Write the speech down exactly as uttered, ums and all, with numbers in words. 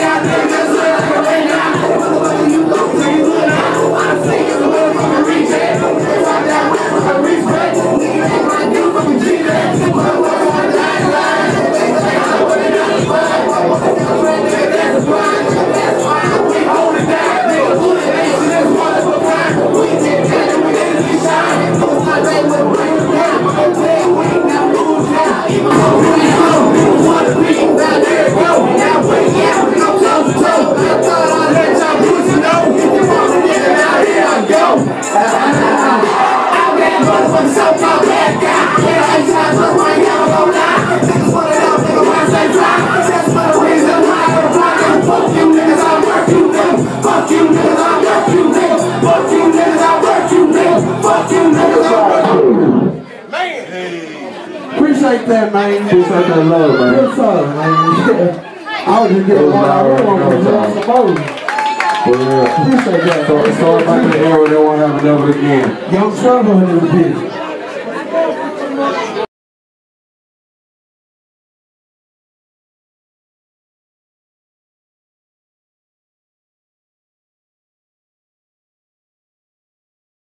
Appreciate that, man. Appreciate that love, man. Good song, man. I was just getting one out of one. For real. Appreciate that. So, so if I can hear it, they won't have another again. Young Trevo in this bitch.